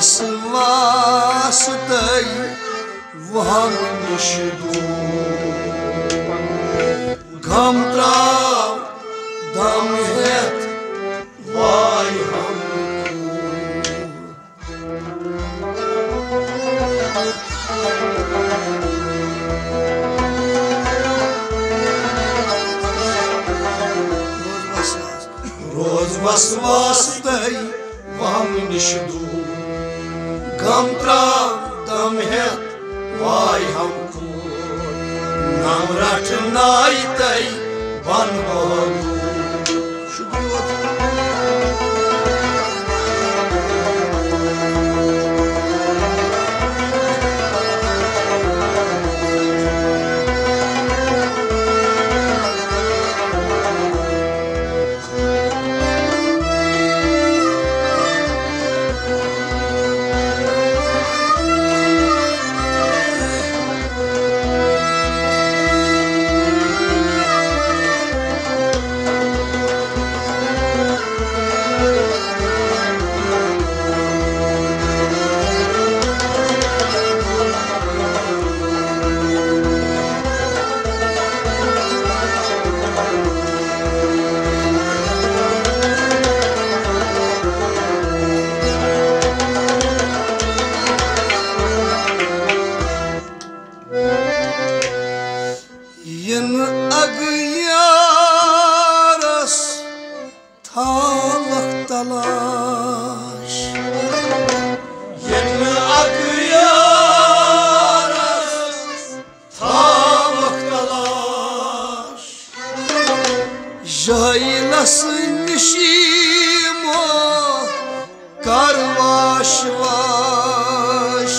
वास्ते वहम निश दूर गम त्राव दम हेत वाय हम रोज बस वास्ते वहम निश दूर गम त्राव दम हेत वाय हम नाम रटनाई तई बन अगयारस था वक्त तलाश अगयारस था वक्त तलाश जहिलस निशीमो करवाश वाश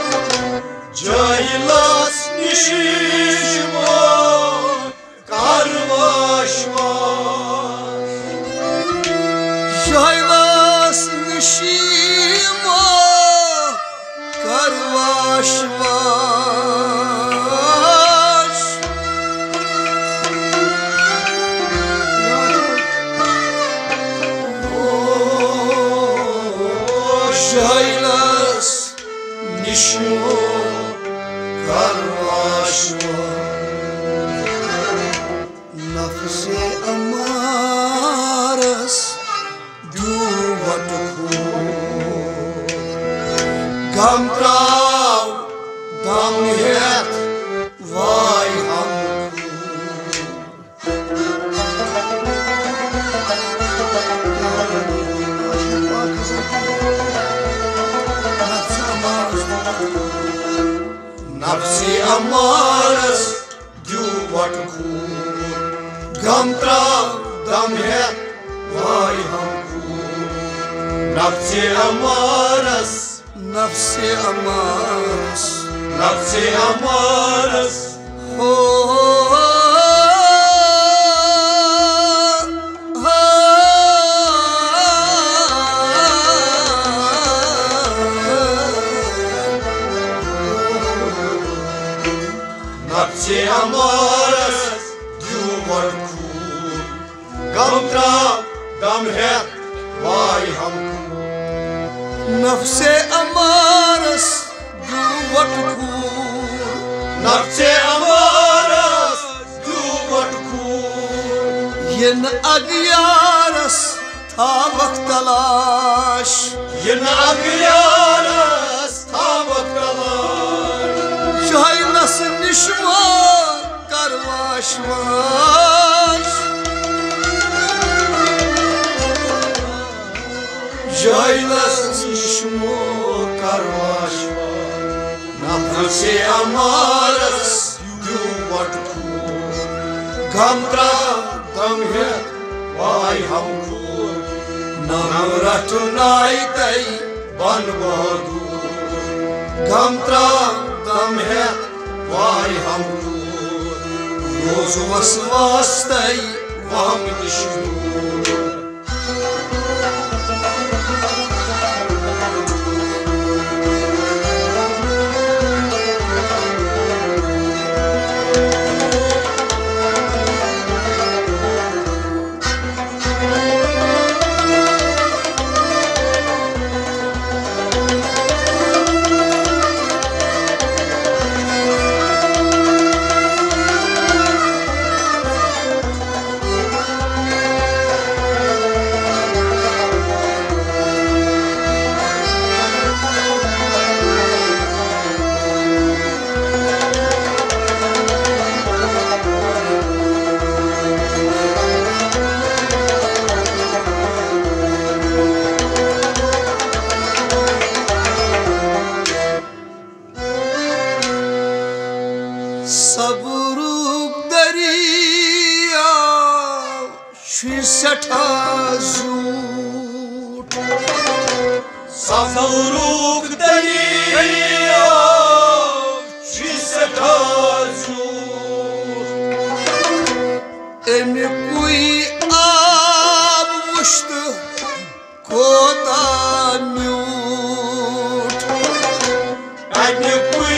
जहिलस निशीमो Jailas nishimo karvashvash Jailas nishimo karvashvash Nafse amaras गम त्राव दम हेत वाय हम नफ्से अमारस दू वट गम त्राव दम हेत वाय हम नफ्से अमारस Nafse amaras ho Nafse amaras yuvar ku gam trav dam het vay ham Nafse amaras duvat khur Nafse amaras duvat khur Yen agyaras tha vakt talash Yen agyaras tha vakt talash Jailas nishmo karvashvash Jailas nishmo karvashvash Nafse amaras yuvat khur Gam trav dam het vay ham khur Nam ratunai tai ban bahadur Gam trav dam het vay ham khur Roz vasvas tai vaham nishdur Sabruk dariya şu seta zut. Sabruk dariya şu seta zut. Emi kui ab vuştu kota mute. Emi kui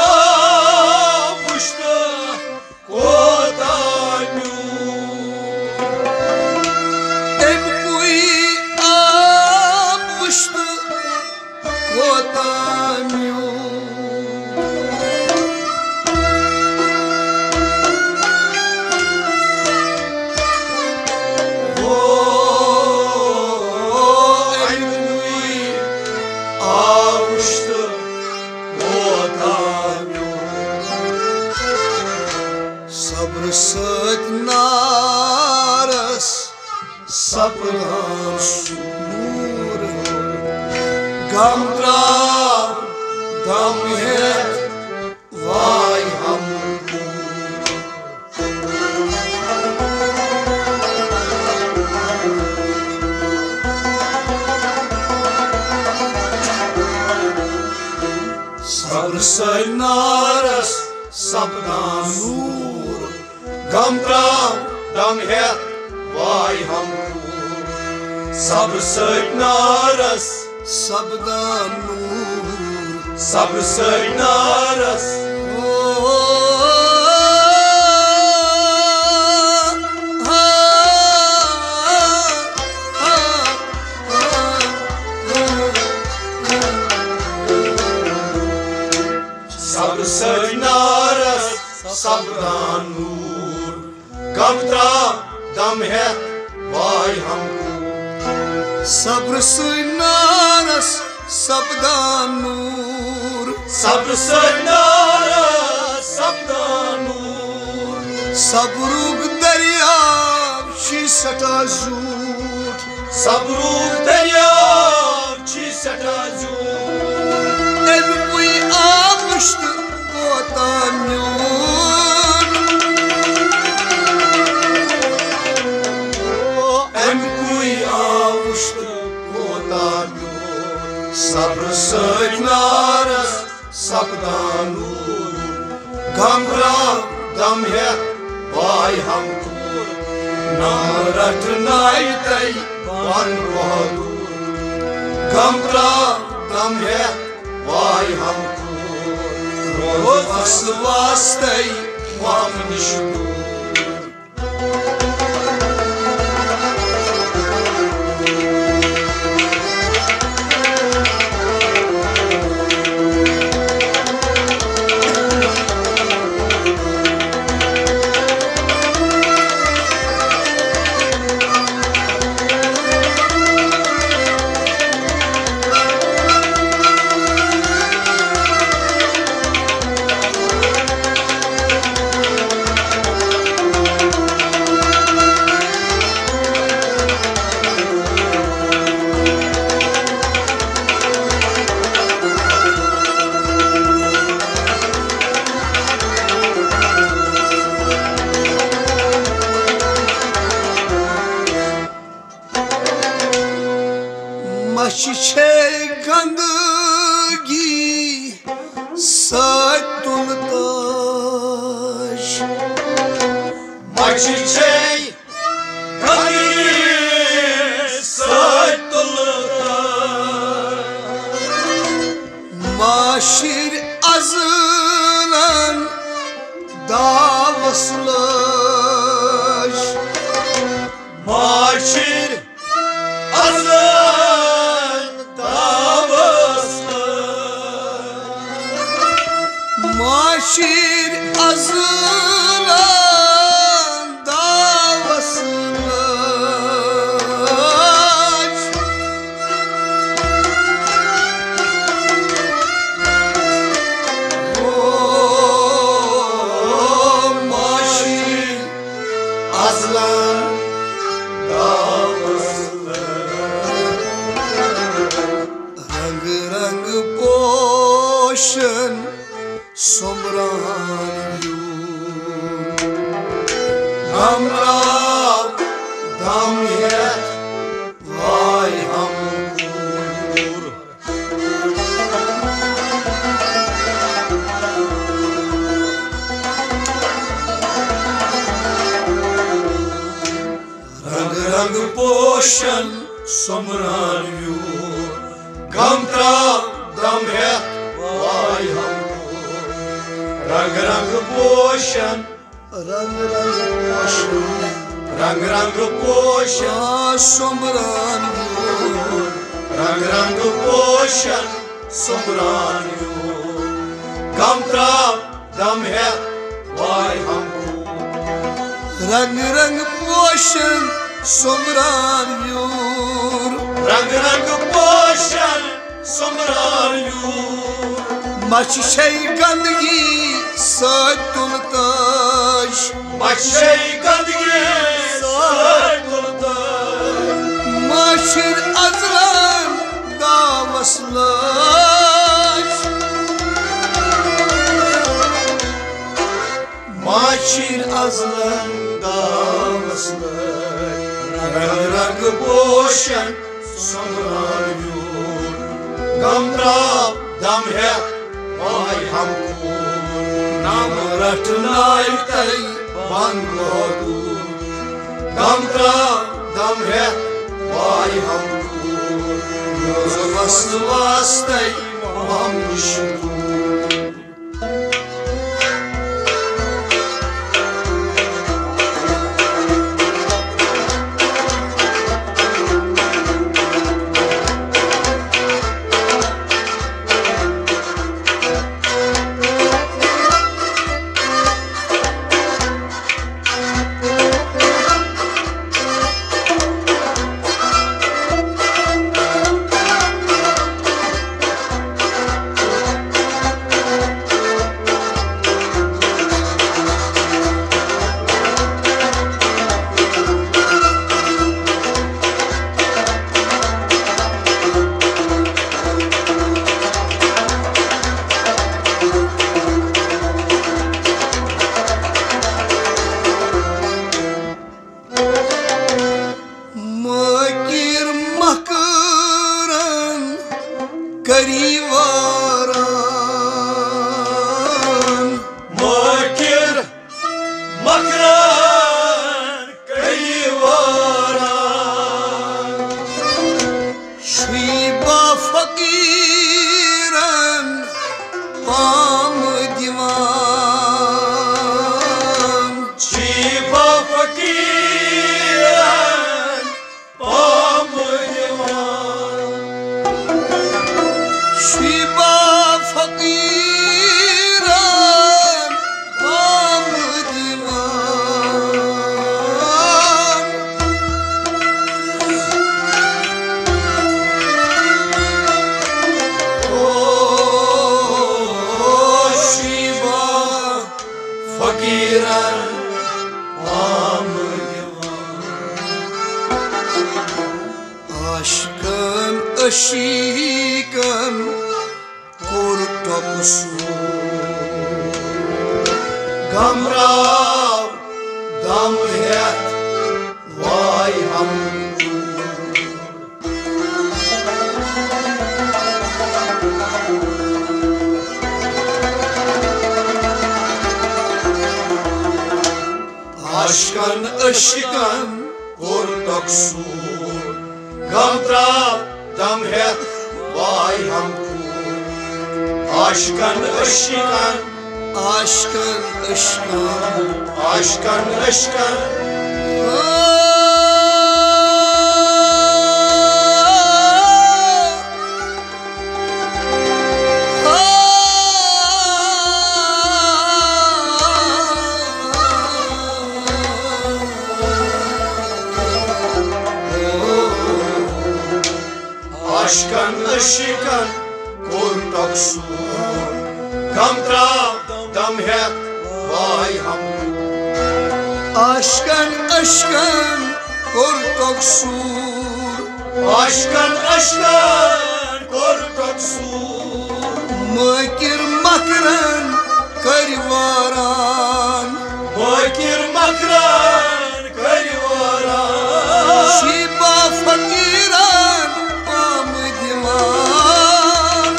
Sabır naras sapnan sur gam trav dam het vay hamko sabır naras sapnan sur gam trav dam het vay hamko sabr naras sabdan nur sabr naras sabr naras sabdan nur gam trav dam het vay hamko sabr naras sabdan nur sabr naras sabdan nur sabruk darya shi sata zut sabruk darya shi sata zut em koi amusht kota mute em koi amusht kota mute sabr naras sabdan nur gam trav dam het vay hamko namrat naitai van bahadur gam trav dam het vay hamko roz vasvastay vam nishdu Çiçek gandagi sattun taş Çiçek gandagi sattun taş Maşir azılan davasılaş Maşir azılan maşir azılan davasılaş maşir azılan davasılaş rang rang poşun somra somran Gamrav dam het vay hamkur Rang rang poshan somran Gamrav dam het vay hamkur Rang rang poshan Rang rang poshan somran Rang poshan somran Gamtrav dam het vay hamkur Rang poshan somran Rang poshan somran Maçı şey gandgi satultaş Maçı gandgi satultaş Maçır azlan davaslaş Maçır azlan davaslaş Rang boşan somran Gamtrav dam het vay hamkur Namrat naitay bangodur Gamtrav dam het vay hamkur Gözümüz vastay mamşudur Karivaran Makir makran karivaran Şiba fakiran pam divan Şiba fakiran pam divan Shiba fakiran pam divan Oh Shiba fakiran pam divan Aşkın aşıkın kurtoksu Gamrav dam het vay hamkur Aşkın aşıkın kurtoksu Gamtrav dam het vay hamkur Aşkın aşkın Aşkın aşkın Aşkın aşkın Aşkın aşkın kurtoksu Gamtrav dam het vay hamkur Aşkın aşkın kurtoksu Aşkın aşkın kurtoksu Makir makran karivaran Fakir makran karivaran Shiba fakiran pamdiman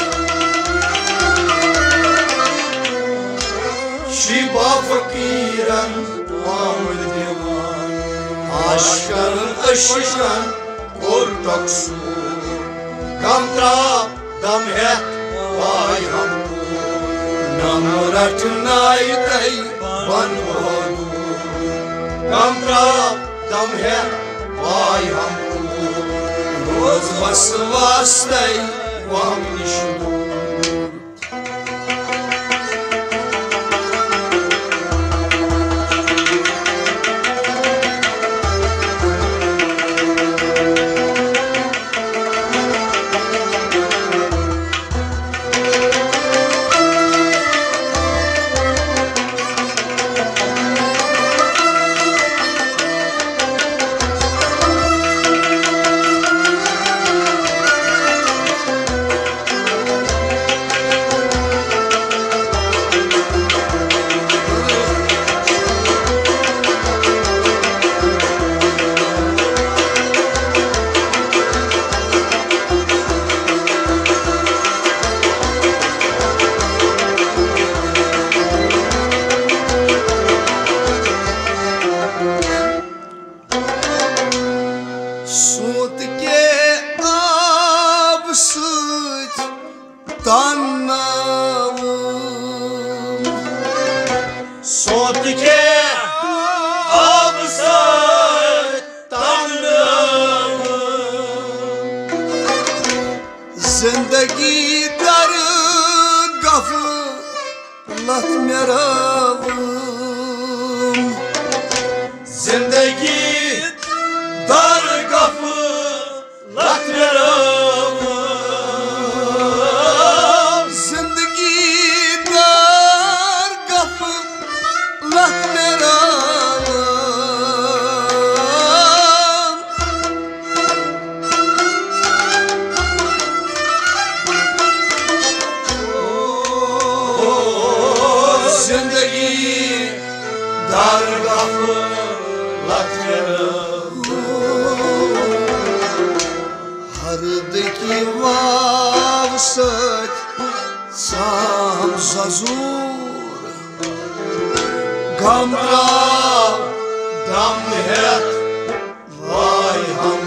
Shiba fakiran pamdiman Aşkın ışıkan kurtoksun Gamtra damhet vay hamdu Namuratnay tay banvodu Gamtra damhet vay hamdu Roz vasvastay vam nişdu Sut ke ab süt tanavım Sot ke absat tanrım Zindagi dar gaflat meravım Zindagi dar kapı latmeram Zindagi dar gaflat meravım Zindagi dar kapı latmeram Hardaki vavsat sam zazur Gamra damhet vay ham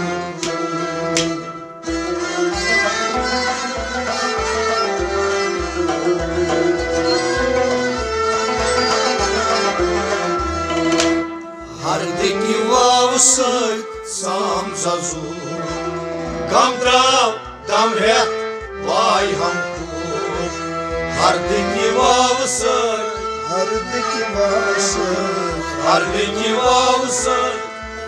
Hardaki vavsat sam zazur Gamra damhet vay ham Hardaki vavsat Hardaki vavsat Hardaki vavsat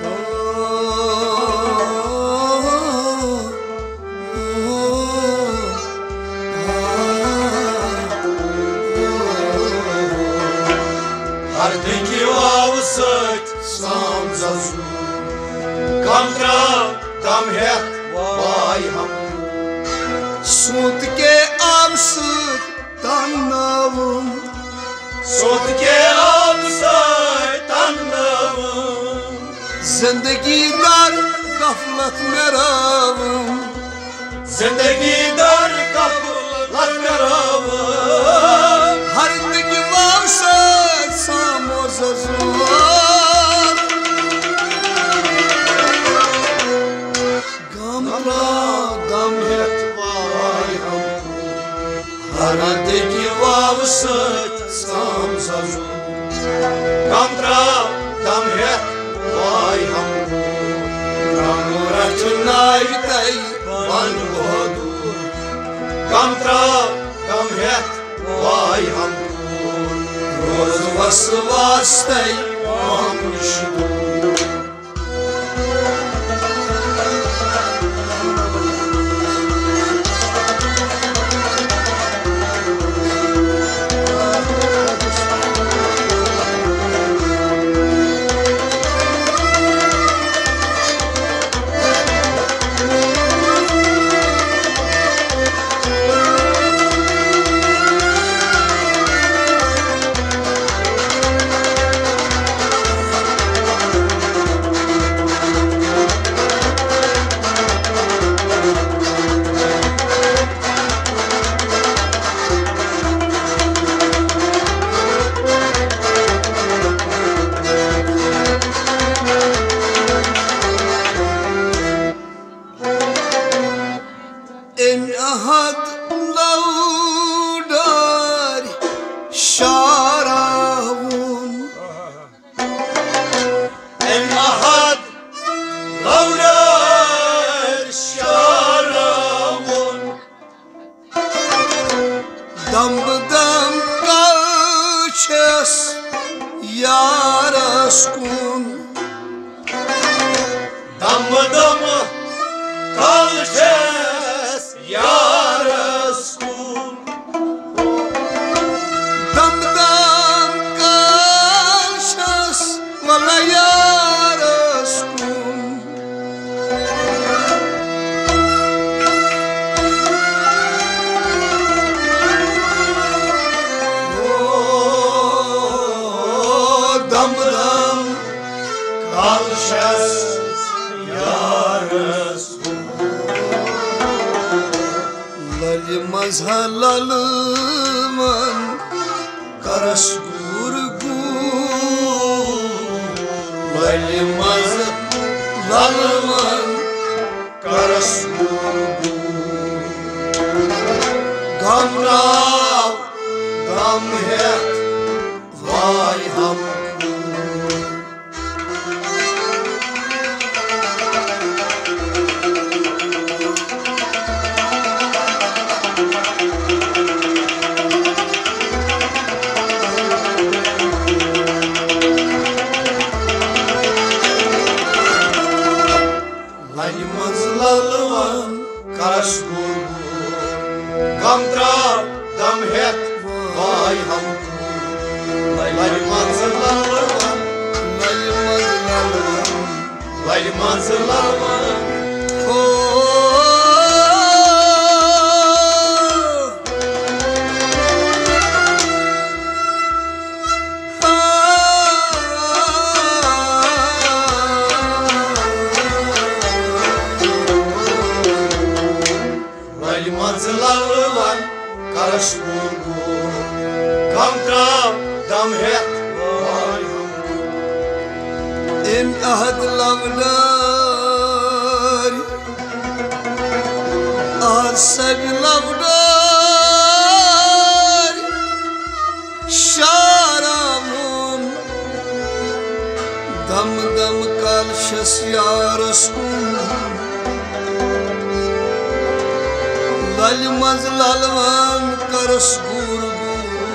Hardaki vavsat sam zazur Gamra damhet vay ham Sut ke ab süt tanavım Sot ke absat tanrım Zindagi dar gaflat meravım Zindagi dar kapı latmeram Hardaki vavsat sam zazur Gamra damhet vay ham Hardaki vavsat sam zazur Gamra damhet vay ham Namuratnay tay banvodu Gamra damhet vay ham Roz vasvastay vam nişdu यारस कुन दम दम kalşes yaras kun दम दम kalşas valla Yaris कुन दम दम kalşes yaras लल मजहललमन करस गुरगु लल मजहललमन karas gamrav gam het vay ham Lalman karas gam trav dam het vay ham lalman lalman lalman karas gam trav dam het vay ham in ahad lavdar asab lavdar sharamun dam dam kalşas yaras kun lalmaz lalman karas gurgu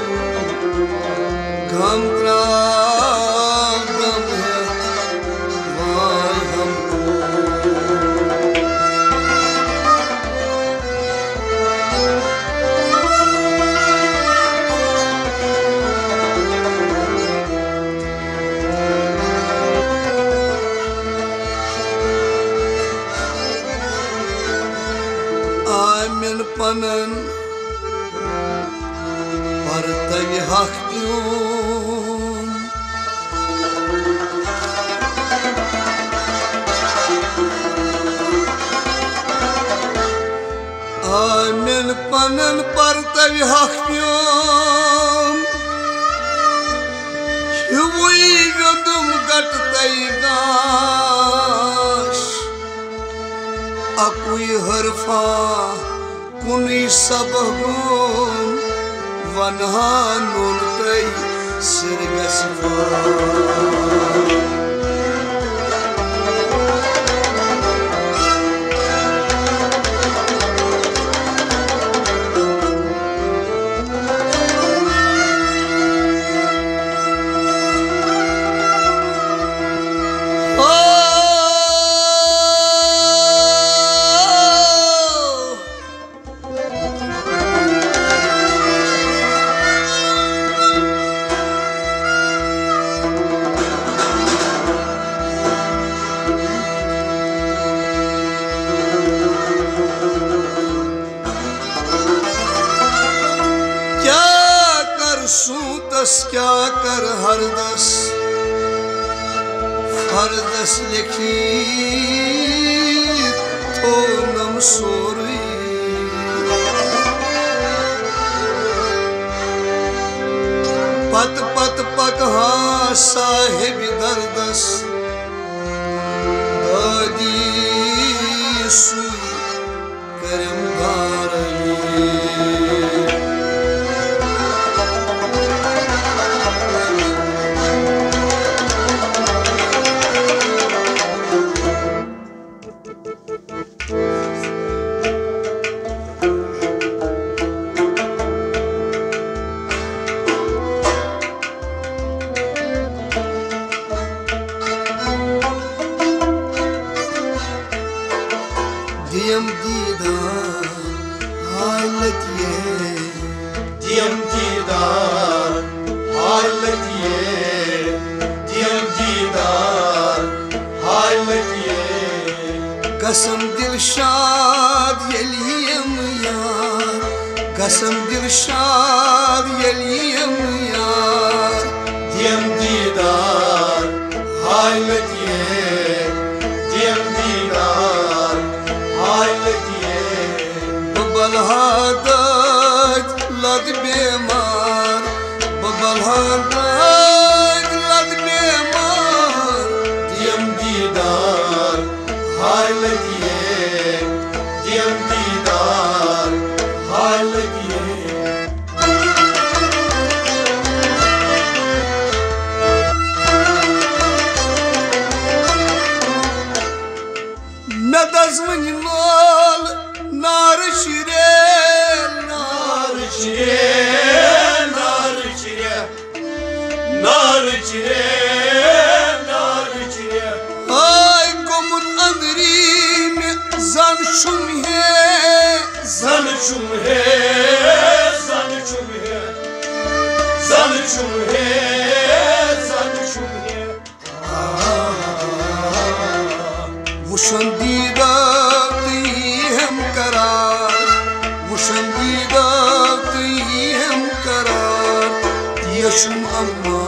gam trav dam het vay ham amin panan partay hakdum amin panan partay hakdum Hüvui gandum gatay gash akui harfa kuni sabahun vanhanun tay sirgasfa क्या कर हरदस लिखी तो नम सोरी पत पत पक हाँ साहिब दर्दस दादी सुई करम Dharni hayletiye diyem didar hayletiye Kasım Dilşad yeliyem yar Kasım Dilşad yeliyem yar diyem didar hayletiye diyem didar hayletiye Babal hadat lad bemar Babal hadat lad bemar diyem didar hayletiye diyem didar hayletiye Nadazmın nol nar şire nar içire nar içire nar içire nar içire Ay gomun andrin zan şum he zançum he zançum he zançum he zançum he Vuşan didatıyım karar Vuşan didatıyım karar Yaşım ama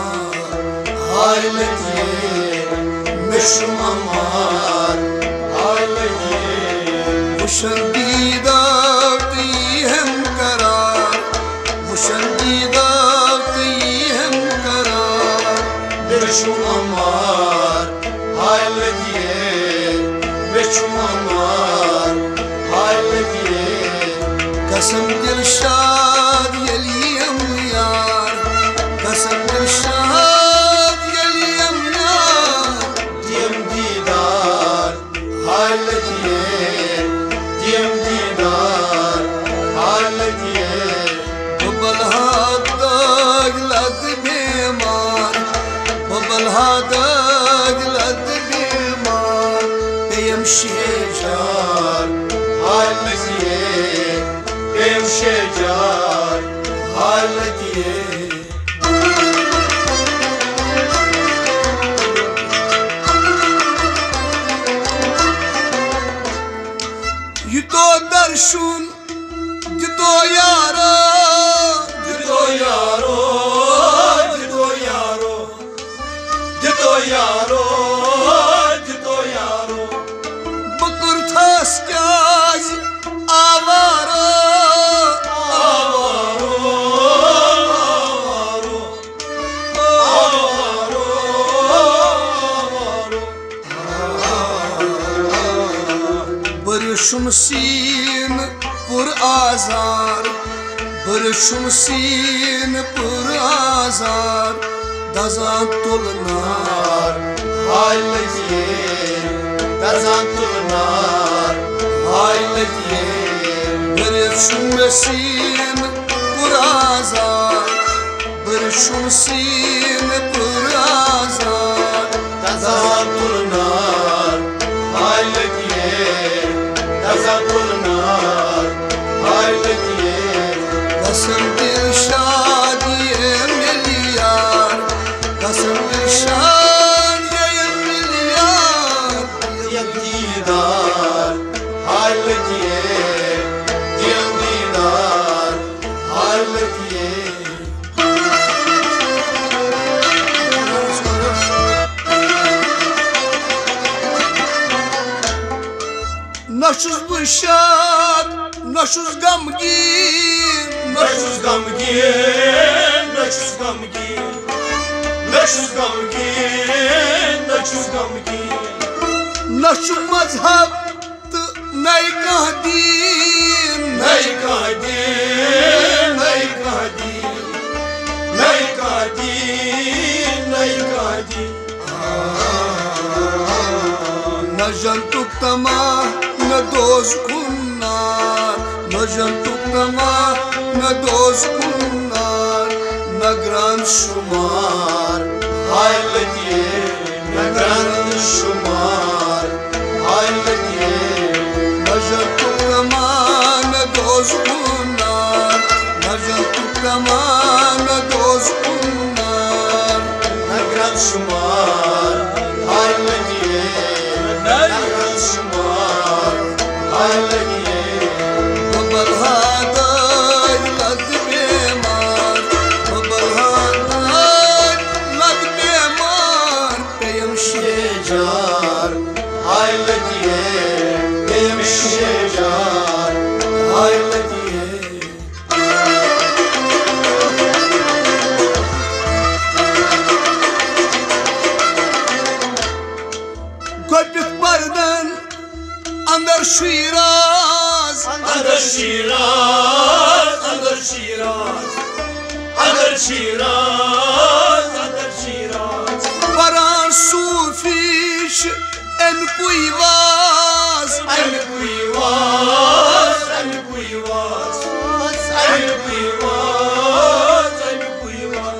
hayletiye meşrum amar hayletiye Vuşan didatıyım karar Vuşan didatıyım karar meşrum amar hayletiye meşrum amar hayletiye Kasım Dilşad yeliyem yar Kasım Dilşad yeliyem yar diyem didar hayletiye diyem didar hayletiye Babal hadag lad bemar Babal hadag lad bemar Beyem şecar hayletiye em şecar hayletiye Yuto darşun Yuto yara Dito yaro, dito yaro, dito yaro, dito yaro. Bukur tas kaz avara Avaro, avaro, avaro, avaro. Barışım sin pur azar Barışım sin pur azar Dazan tolnar Hayletiye, dazan turnar. Hayletiye, Barışım sin pur azar Barışım sin pur azar dazan turnar. Hayletiye, dazan turnar. Hayletiye. Kasım Dilşad yem yar Kasım Dilşad yem yar Diyem didar, hayletiye, diyem didar, hayletiye. Naşuz bışat, naşuz gamgin Naşuz gamgin, naşuz gamgin, naşuz gamgin, naşuz gamgin. Naşuz mazhab nay kahdin Nay kadin, nay kadin, nay kadin, nay kadin. Na jantuk tama na doz kunnar Na jantuk tama na doz kunnar Na gran shumar Hayletiye, nagran shumar. Hayletiye, Na jantuk tama na doz kunnar Na jantuk tama na doz kunnar शुमार हाय लगिए नगरत शुमार हाय लगिए बबलहादार लद बेमार बबलहादार लद बेमार पेयम शेजार हाय लगिए पेयम शेजार हाय लगिए Göbük bardan Andar Şiraz Andar Şiraz Andar Şiraz Andar Şiraz Andar Şiraz Varan sufiş en kuyvaz Em kuyvaz Em kuyvaz Em kuyvaz Em kuyvaz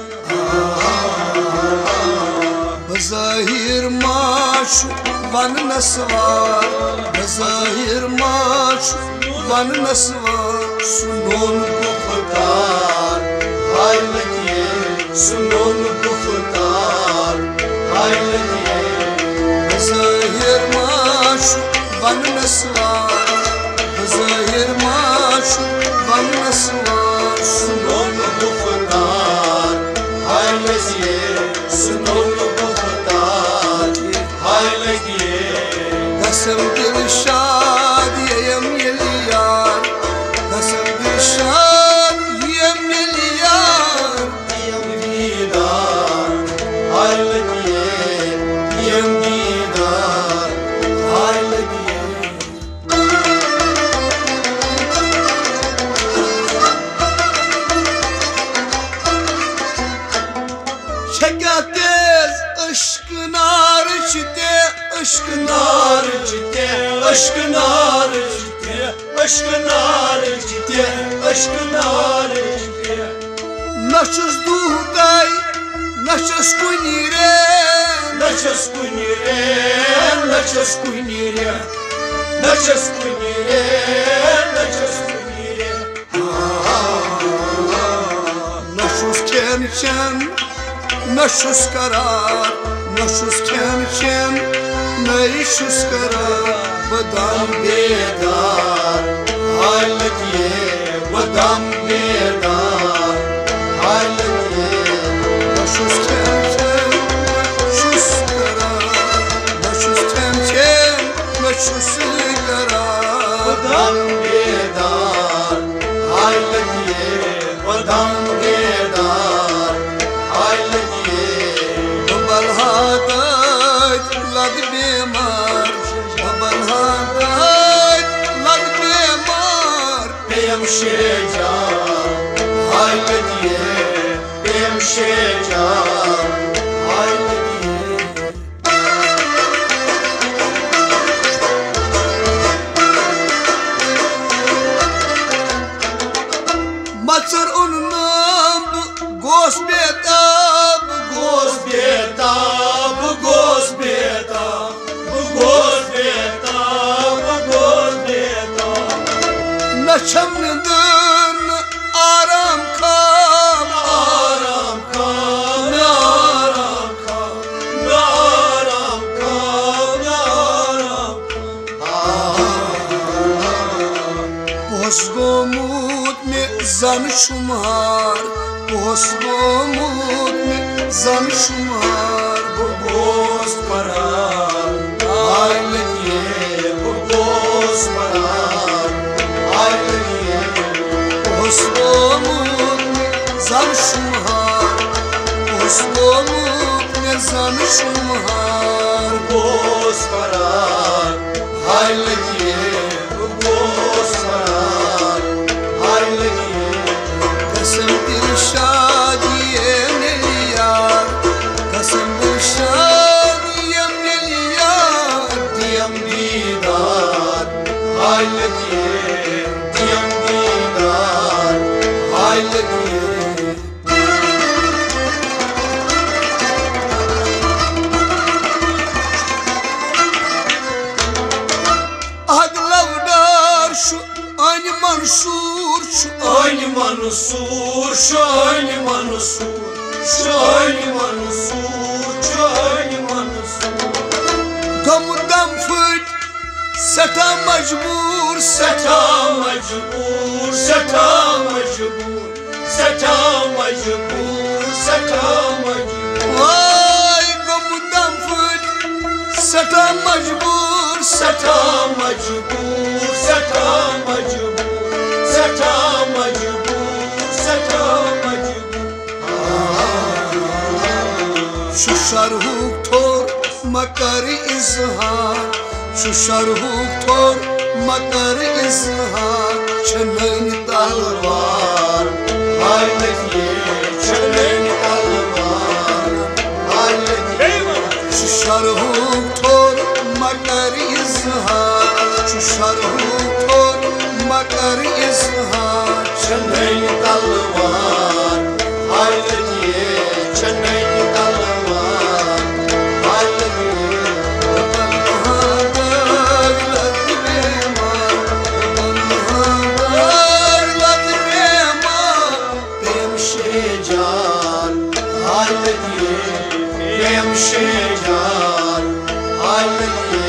Zahir maş van nasvar Zahir maş van nasvar Sunon guftar Hay lgiye Sunon guftar Hay lgiye Zahir maş van nasvar Zahir maş van nasvar Sunon guftar Hay lgiye Sunon guftar Hay lgiye Kasım Dilşad yem yeliyar Kasım Dilşad yem yeliyar Yem didar Hay lgiye Yem didar Hay lgiye Şekatez ışkınar içte ışkınar Aşkın arıcıte Aşkın arıcıte Aşkın arıcıte Naşız duhday naşız kunire Naças kunire Naças kunire Naças kunire Naças kunire Naşız kençen naşız karar Naşız kençen naşız karar Badam Bedar Hay lgiye Vadam bedar Hay lgiye Naşız kençen naşız karar Naşız kençen naşız karar Vadam bedar Hay lgiye Vadam bedar Hay lgiye Babalhadat lad bemar Babalhadat lad bemar Peyam shejar Hay lgiye Peyam shejar Hay lgiye Matsar unnam gos betab Gos betab Gos betab Gos betab Gos betab Naçamnıdın aram kam Aram kam Aram kam Aram kam Aram Bozgomut me zan shumar Bozgomut me zan shumar Gos parar Hay lgiye Gos parar Hay lgiye Bozgomut me zan shumar Bozgomut me zan shumar Gos parar Hay lgiye Gos parar Hay lgiye Kasım Dilşad yem yeliyar Kasım Dilşad yem yeliyar Diyam didar Hay lgiye Diyam didar Hay lgiye Adlavdar şu aynı Mansur şu Aynı Mansur, şu aynı Mansur, şu aynı Mansur, şu सटा मजबूर सटा मजबूर सटा मजबूर सटा मजबूर सटा मजबूर वाई गुमदम फुट सटा मजबूर सटा मजबूर सटा मजबूर सटा मजबूर सटा मजबूर शुशरहुक थोर मकर इजहार शुशरहुक थोर मकर इजहार छनन तलवार हाय लगिए चलन तलवार हाय लगिए शुशरहुक थोर मकर इजहार शुशरहुक थोर मकर इजहार चलन तलवार हाय लगिए चलन तलवार हाय लगिए जान हाय लगिए प्रेम से जान हाय लगिए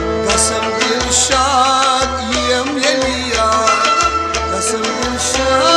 कसम दिलशाद यम यलिया कसम दिलशाद